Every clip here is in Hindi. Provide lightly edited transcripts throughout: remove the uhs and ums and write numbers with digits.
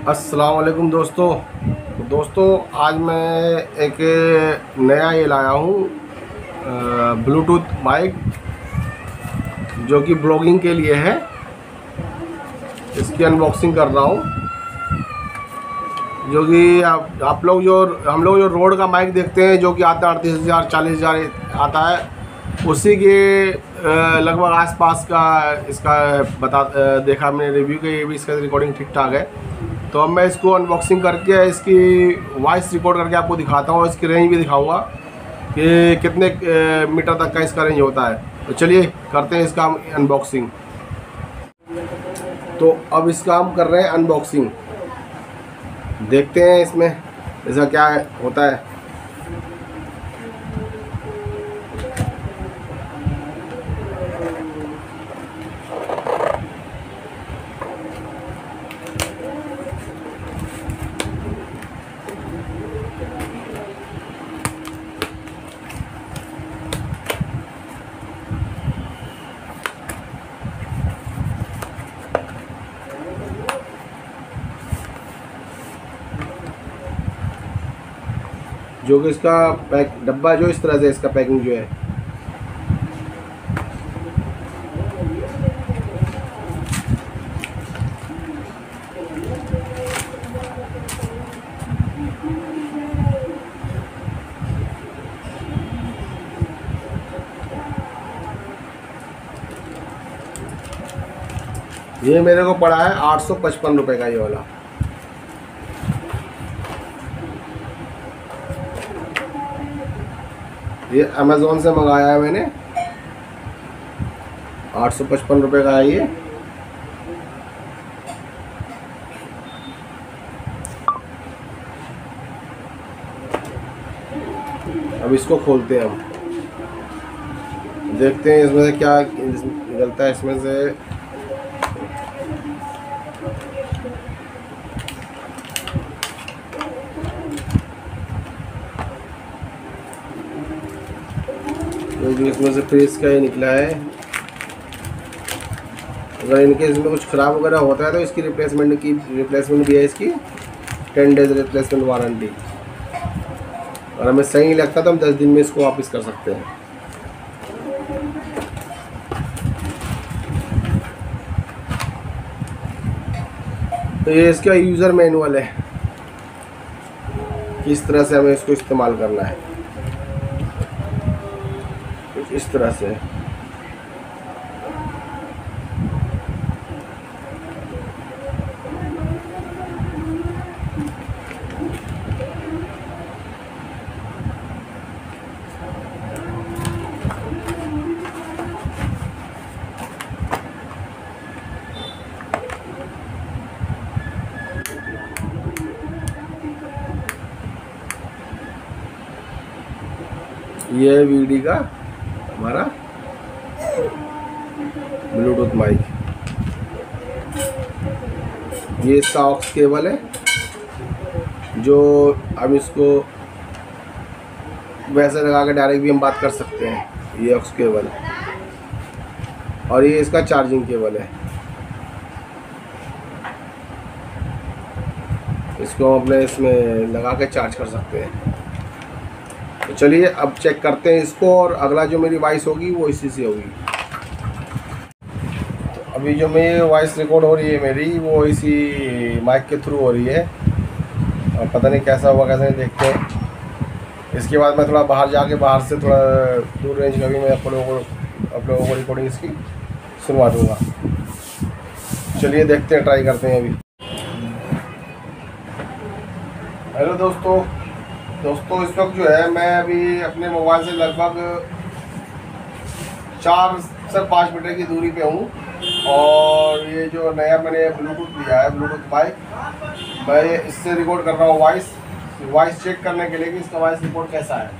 अस्सलाम वालेकुम दोस्तों, आज मैं एक नया ये लाया हूँ ब्लूटूथ माइक जो कि ब्लॉगिंग के लिए है। इसकी अनबॉक्सिंग कर रहा हूँ। जो कि आप लोग हम लोग जो रोड का माइक देखते हैं जो कि आता है 38,000 40,000 आता है, उसी के लगभग आसपास का इसका देखा मैंने रिव्यू के, ये भी इसका रिकॉर्डिंग ठीक ठाक है। तो अब मैं इसको अनबॉक्सिंग करके इसकी वॉइस रिकॉर्ड करके आपको दिखाता हूँ। इसकी रेंज भी दिखाऊंगा कि कितने मीटर तक का इसका रेंज होता है। तो चलिए करते हैं इसका हम अनबॉक्सिंग। तो अब इसका हम कर रहे हैं अनबॉक्सिंग, देखते हैं इसमें ऐसा क्या होता है। जो कि इसका डब्बा जो इस तरह से इसका पैकिंग जो है, ये मेरे को पड़ा है 855 रुपये का ये वाला। ये अमेज़ोन से मंगाया है मैंने, 855 रुपये का है ये। अब इसको खोलते हैं, हम देखते हैं इसमें से क्या निकलता है। इसमें से जो इसमें से प्रेस का ही निकला है। अगर इनके इसमें कुछ ख़राब वगैरह होता है तो इसकी रिप्लेसमेंट भी है, इसकी 10 डेज रिप्लेसमेंट वारंटी। और हमें सही नहीं लगता तो हम 10 दिन में इसको वापस कर सकते हैं। तो ये इसका यूज़र मैनुअल है, किस तरह से हमें इसको इस्तेमाल करना है। कुछ इस तरह से ये वीडी का हमारा ब्लूटूथ माइक। ये इसका ऑक्स केबल है, जो हम इसको वैसे लगा के डायरेक्ट भी हम बात कर सकते हैं। ये ऑक्स केबल, और ये इसका चार्जिंग केबल है। इसको हम अपने इसमें लगा के चार्ज कर सकते हैं। तो चलिए अब चेक करते हैं इसको, और अगला जो मेरी वॉइस होगी वो इसी से होगी। तो अभी जो मेरी वॉइस रिकॉर्ड हो रही है मेरी, वो इसी माइक के थ्रू हो रही है। और पता नहीं कैसा हुआ, कैसा नहीं, देखते हैं। इसके बाद मैं थोड़ा बाहर से थोड़ा दूर रेंज का भी मैं आप लोगों को रिकॉर्डिंग इसकी सुनवा दूँगा। चलिए देखते हैं, ट्राई करते हैं अभी। हेलो दोस्तों, इस वक्त जो है मैं अभी अपने मोबाइल से लगभग 4 से 5 मीटर की दूरी पे हूँ। और ये जो नया मैंने ब्लूटूथ लिया है, ब्लूटूथ माइक, मैं इससे रिकॉर्ड कर रहा हूँ वॉइस चेक करने के लिए कि इसका वॉइस रिकॉर्ड कैसा है।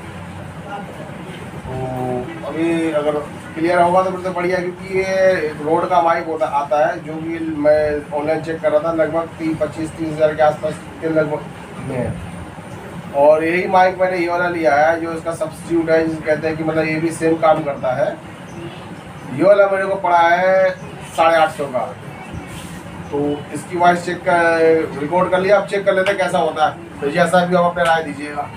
तो अभी अगर क्लियर होगा तो फिर तो बढ़िया, क्योंकि ये रोड का माइक आता है, जो कि मैं ऑनलाइन चेक कर रहा था, लगभग 25-30 हज़ार के आसपास के लगभग में है। और यही माइक मैंने ये वाला लिया है जो इसका सब्स्टिट्यूट है, जिसे कहते हैं कि मतलब ये भी सेम काम करता है। ये वाला मेरे को पड़ा है 850 का। तो इसकी वॉइस चेक कर, रिकॉर्ड कर लिया, अब चेक कर लेते हैं कैसा होता है। तो जैसा भी आप अपने राय दीजिएगा।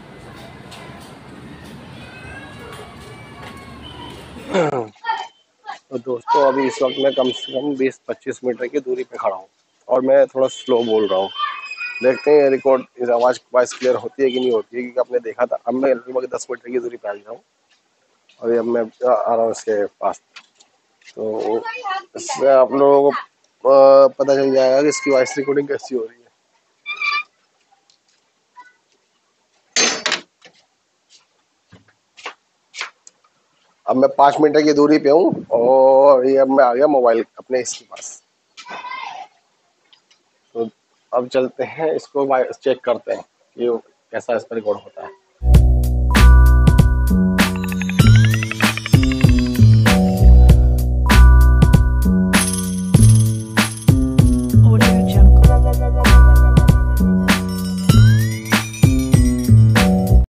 तो दोस्तों अभी इस वक्त मैं कम से कम 20-25 मीटर की दूरी पे खड़ा हूँ और मैं थोड़ा स्लो बोल रहा हूँ। देखते हैं रिकॉर्ड इस आवाज़ वॉइस क्लियर होती है कि नहीं होती है, क्योंकि आपने देखा था अब मैं लगभग 10 मीटर की दूरी पे आ गया हूँ और अब मैं आ रहा हूँ इसके पास। तो इससे आप लोगों को पता चल जाएगा कि इसकी वॉइस रिकॉर्डिंग कैसी हो रही है। अब मैं 5 मीटर की दूरी पे हूँ और ये अब मैं आ गया मोबाइल अपने इसके पास। तो अब चलते हैं इसको चेक करते हैं कि कैसा इस पर रिकॉर्ड होता है।